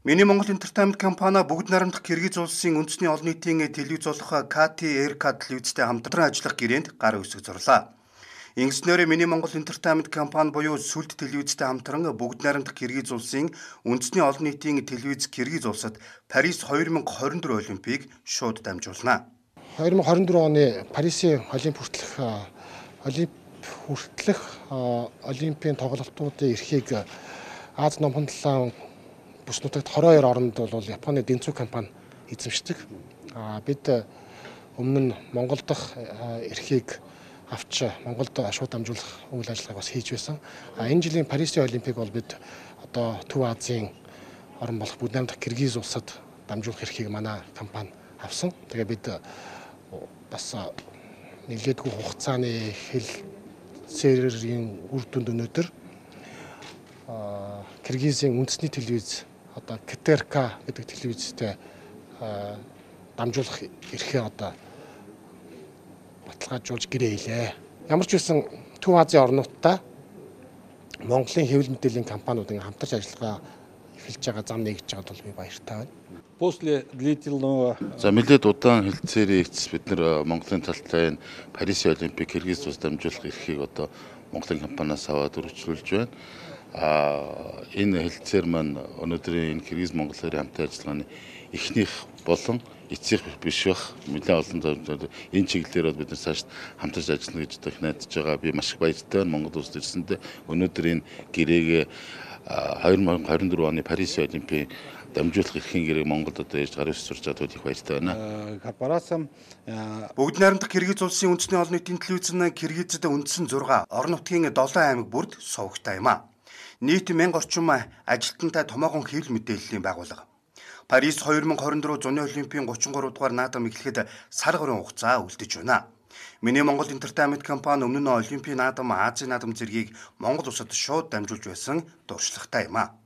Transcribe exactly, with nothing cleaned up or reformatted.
Миний Монгол Entertainment компани бүгд найрамдах Киргиз улсын үндэсний олон нийтийн телевиз болох ка ти эр ка телевизтэй хамтран ажиллах гэрээнд гар үсэг зурлаа. Ингэснээр Миний Монгол Entertainment компани буюу Сүлд телевизтэй хамтран бүгд найрамдах Киргиз улсын үндэсний олон нийтийн телевиз Киргиз улсад Парис две тысячи двадцать четыре олимпийг шууд дамжуулна. две тысячи двадцать четыре оны Парисын олимп хүртэлх олимп хүртэлх олимпийн тоглолтуудын эрхийг Аз номхон талаан бүс нутагт хороо хоёр оронд бол Японы Денцүү компани эзэмшдэг. Бид өмнө нь Монгол дахь эрхийг авч Монголд шууд дамжуулах үйл ажиллагааг бас хийж байсан. Энэ жилийн Парисын олимпийг бол бид одоо Төв Азийн орн болох бүгд найрамдах Киргиз улсад дамжуулах эрхийг манай компани авсан. Тэгээ бид бас нэлээдгүй хугацааны хэлцээрийн үр дүнд өнөөдөр Киргизийн үндэсний телевиз одоо ка ти эр ка гэдэг телевизтэй дамжуулах эрхээ одоо баталгаажуулж гэрээ хийлээ. Ямар ч байсан Төв Азийн орнуудтай Монголын хэвлэл мэдээллийн компаниуд ингээм хамтарч ажиллагаа эхэлж байгаа зам нэгж байгаад бол би баяртай байна. После длительного За нэлээд удаан хэлцээрийн эцэс бид нэр Монголын талтай Парисын олимпийг Киргиз улсад дамжуулах эрхийг одоо Монголын компаниас аваад өргөжлүүлж байна. А энэ хэлцээр маань өнөөдрийн энэ Киргиз Монголын хамтын ажиллагааны эхнийх болон эцсийнх биш бах нэлээд олон энэ чиглэлээр бид нар цааш хамтарч ажиллана гэж их найдаж байгаа. Би маш их баяртай байна. Монгол улсад ирсэндээ өнөөдөр энэ гэрээгээ две тысячи двадцать четыре оны Парисын олимпийн дамжуулах эрхийн гэрээг Монголд одоо яаж гар үсч сурч чадвал их баяртай байна. Корпорациям Бүгд найрамдах Киргиз улсын үндэсний олон нийтийн телевиз нь Киргизд үндсэн зураг орон нутгийн долоон аймаг бүрд сувагтай юм а. Нийт мянга орчим ажилтнтай томоохон хэвлэл мэдээллийн байгууллага. Парис две тысячи двадцать четыре зуны олимпийн тридцать три дугаар наадам эхлэхэд сар гаруй хугацаа үлдэж байна. Миний Монгол Entertainment компани өмнө нь олимпийн наадам, Азийн наадам зэргийг Монгол улсад шууд дамжуулж байсан дуршлагтай юм а.